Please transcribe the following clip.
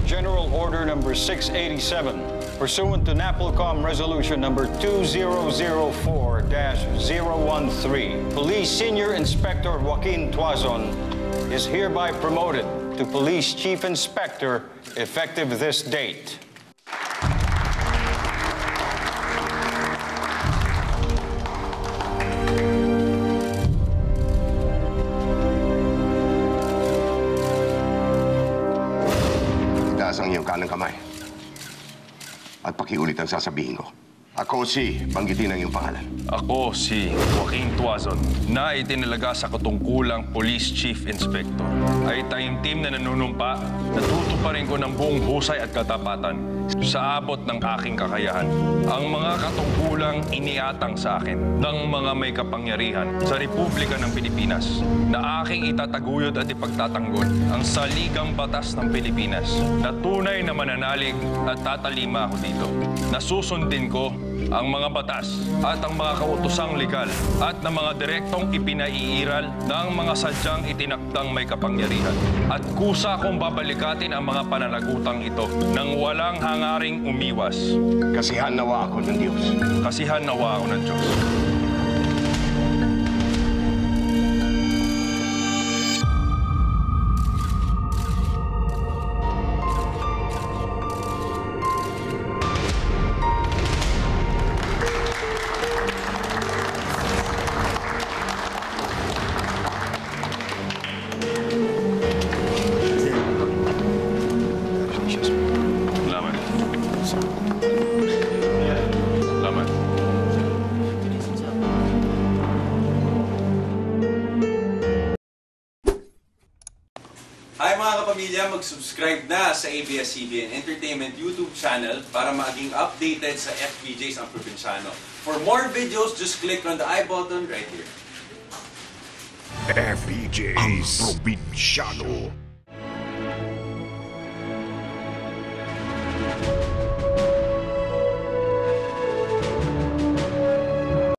General Order Number 687, pursuant to NAPOLCOM Resolution Number 2004-013, Police Senior Inspector Joaquin Tuazon is hereby promoted to Police Chief Inspector effective this date. Itaas ang iyong kanang kamay. At pakiulit ang sasabihin ko. Ako si, banggitin ang iyong pangalan. Ako si Joaquin Tuazon, na itinalaga sa katungkulang Police Chief Inspector. Ay taimtim na nanunumpa, natutuparin ko ng buong husay at katapatan sa abot ng aking kakayahan. Ang mga katungkulang iniatang sa akin ng mga may kapangyarihan sa Republika ng Pilipinas na aking itataguyod at ipagtatanggol ang saligang batas ng Pilipinas na tunay na mananalig at tatalima ako dito. Nasusundin ko ang mga batas at ang mga kautosang legal at ng mga direktong ipinaiiral ng mga sadyang itinakdang may kapangyarihan. At kusa kong babalikatin ang mga pananagutang ito nang walang hangaring umiwas. Kasihan nawa ako ng Diyos. Kasihan nawa ako ng Diyos. Hi mga kapamilya, mag-subscribe na sa ABS-CBN Entertainment YouTube channel para maging updated sa FPJs ang Probinsyano. For more videos, just click on the I button right here. FPJs ang Probinsyano.